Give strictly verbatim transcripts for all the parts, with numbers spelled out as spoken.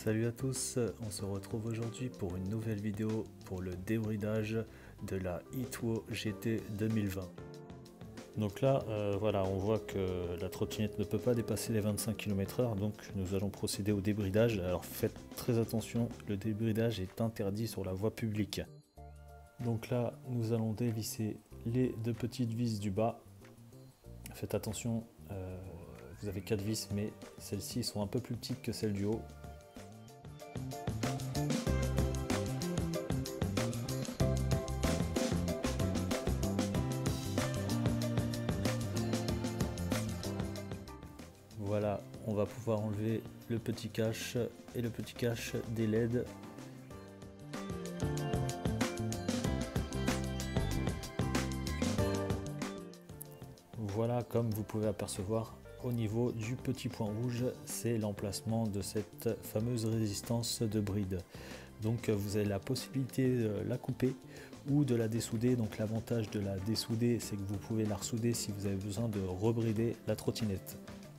Salut à tous, on se retrouve aujourd'hui pour une nouvelle vidéo pour le débridage de la Hitwo G T deux mille vingt. Donc là, euh, voilà, on voit que la trottinette ne peut pas dépasser les vingt-cinq kilomètres heure, donc nous allons procéder au débridage. Alors faites très attention, le débridage est interdit sur la voie publique. Donc là, nous allons dévisser les deux petites vis du bas. Faites attention, euh, vous avez quatre vis, mais celles-ci sont un peu plus petites que celles du haut. Voilà, on va pouvoir enlever le petit cache et le petit cache des L E D. Voilà, comme vous pouvez apercevoir, au niveau du petit point rouge, c'est l'emplacement de cette fameuse résistance de bride. Donc vous avez la possibilité de la couper ou de la dessouder. Donc l'avantage de la dessouder, c'est que vous pouvez la ressouder si vous avez besoin de rebrider la trottinette.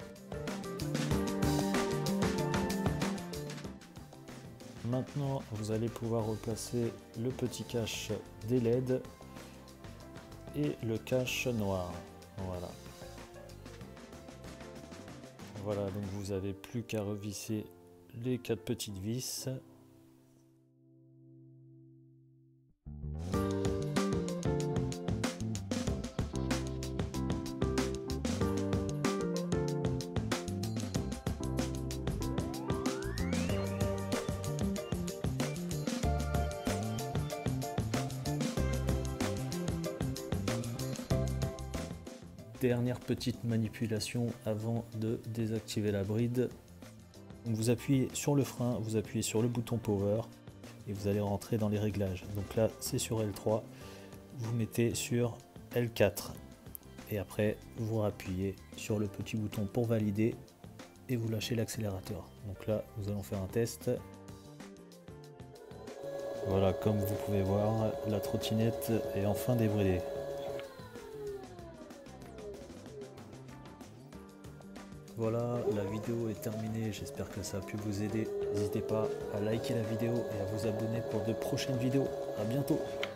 Maintenant, vous allez pouvoir replacer le petit cache des L E D et le cache noir. Voilà. Voilà, donc vous n'avez plus qu'à revisser les quatre petites vis. Dernière petite manipulation avant de désactiver la bride. Donc vous appuyez sur le frein, vous appuyez sur le bouton power et vous allez rentrer dans les réglages. Donc là c'est sur L trois, vous mettez sur L quatre et après vous appuyez sur le petit bouton pour valider et vous lâchez l'accélérateur. Donc là nous allons faire un test. Voilà, comme vous pouvez voir, la trottinette est enfin débridée. Voilà, la vidéo est terminée, j'espère que ça a pu vous aider. N'hésitez pas à liker la vidéo et à vous abonner pour de prochaines vidéos. À bientôt.